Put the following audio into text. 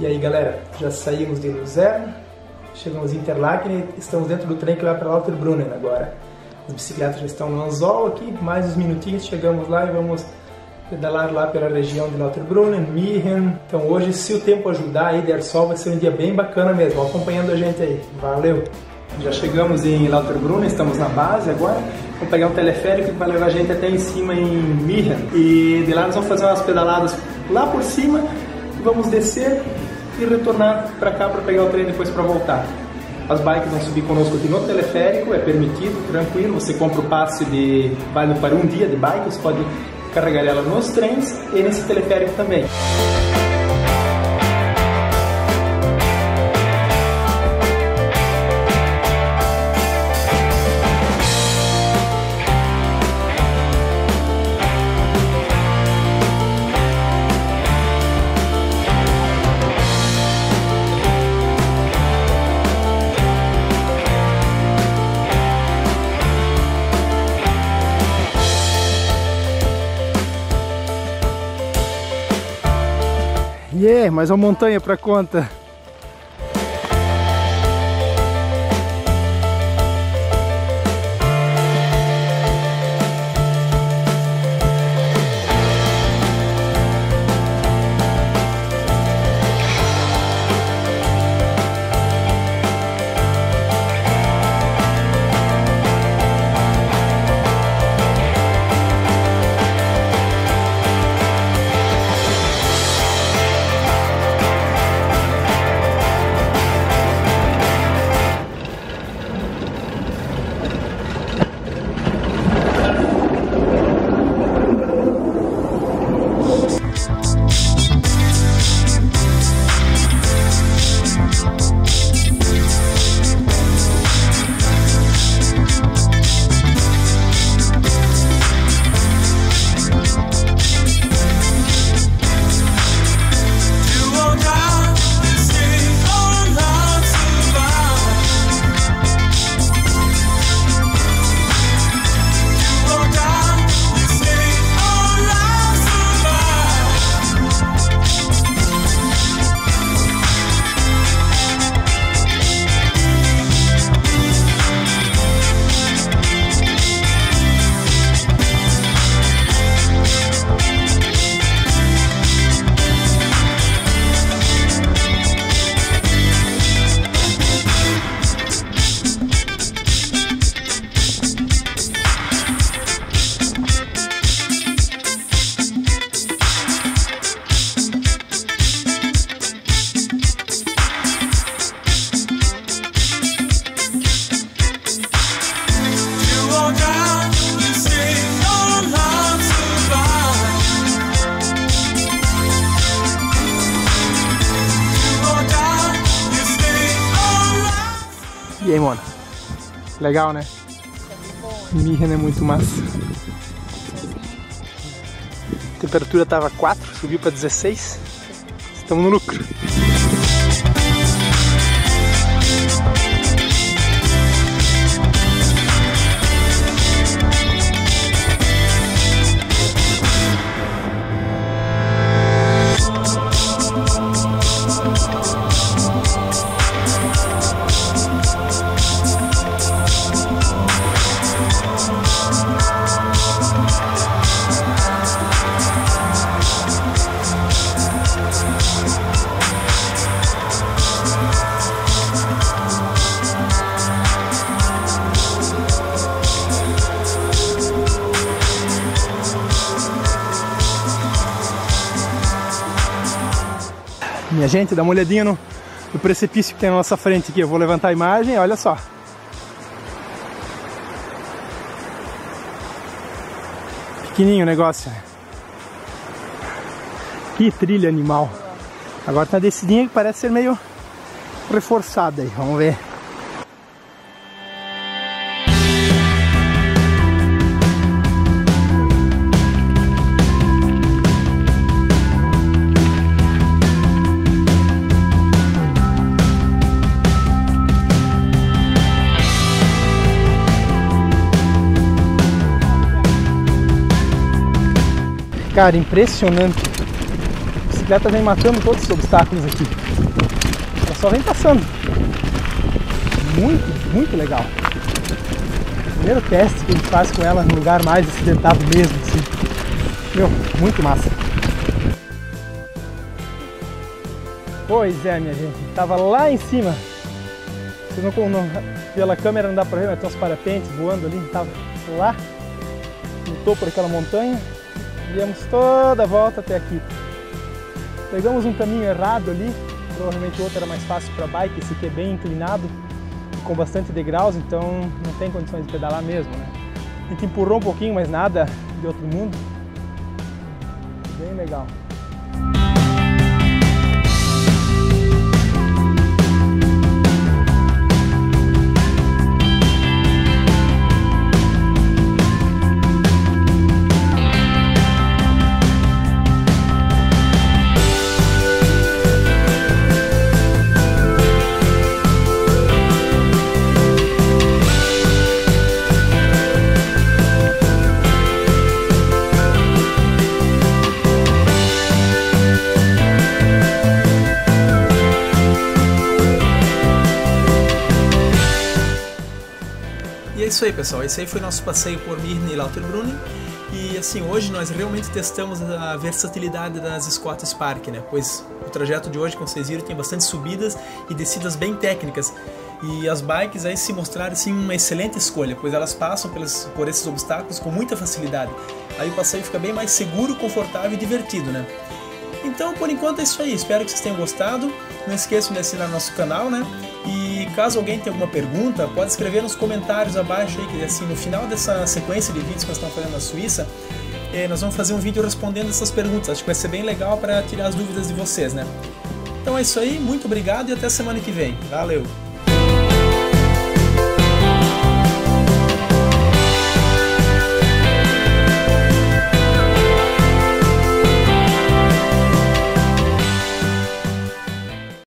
E aí galera, já saímos de Luzern, chegamos em Interlaken e estamos dentro do trem que vai para Lauterbrunnen agora. As bicicletas já estão no anzol aqui, mais uns minutinhos chegamos lá e vamos pedalar lá pela região de Lauterbrunnen, Miehen. Então hoje, se o tempo ajudar aí, der sol, vai ser um dia bem bacana mesmo, acompanhando a gente aí. Valeu! Já chegamos em Lauterbrunnen, estamos na base agora. Vamos pegar um teleférico que vai levar a gente até em cima em Miehen. E de lá nós vamos fazer umas pedaladas lá por cima, vamos descer e retornar para cá para pegar o trem depois para voltar. As bikes vão subir conosco aqui no teleférico, é permitido, tranquilo. Você compra o passe de válido para um dia de bike, você pode carregar ela nos trens e nesse teleférico também. Mais uma montanha pra conta. E aí, mano? Legal, né? Miehen é muito massa. A temperatura tava 4, subiu para 16. Estamos no lucro. Minha gente, dá uma olhadinha no precipício que tem na nossa frente aqui. Eu vou levantar a imagem, olha só. Pequenininho o negócio. Que trilha animal. Agora tá uma descidinha que parece ser meio reforçada aí, vamos ver. Cara, impressionante. bicicleta vem matando todos os obstáculos aqui. Ela só vem passando. Muito, muito legal. Primeiro teste que a gente faz com ela num lugar mais acidentado mesmo, assim. Meu, muito massa. Pois é, minha gente, tava lá em cima. Vocês não, pela câmera não dá pra ver, mas tem uns parapentes voando ali. Tava lá no topo daquela montanha. Viemos toda a volta até aqui. Pegamos um caminho errado ali. Provavelmente o outro era mais fácil para bike. Esse aqui é bem inclinado, com bastante degraus, então não tem condições de pedalar mesmo, né? A gente empurrou um pouquinho, mas nada de outro mundo. Bem legal. E é isso aí, pessoal, esse aí foi nosso passeio por Mirne e Lauterbrunnen. E assim, hoje nós realmente testamos a versatilidade das Scott Spark, né? Pois o trajeto de hoje, como vocês viram, tem bastante subidas e descidas bem técnicas. E as bikes aí se mostraram assim uma excelente escolha, pois elas passam por esses obstáculos com muita facilidade. Aí o passeio fica bem mais seguro, confortável e divertido, né? Então, por enquanto é isso aí. Espero que vocês tenham gostado. Não esqueçam de assinar nosso canal, né? E caso alguém tenha alguma pergunta, pode escrever nos comentários abaixo aí, que assim, no final dessa sequência de vídeos que nós estamos fazendo na Suíça, nós vamos fazer um vídeo respondendo essas perguntas. Acho que vai ser bem legal para tirar as dúvidas de vocês, né? Então é isso aí. Muito obrigado e até semana que vem. Valeu!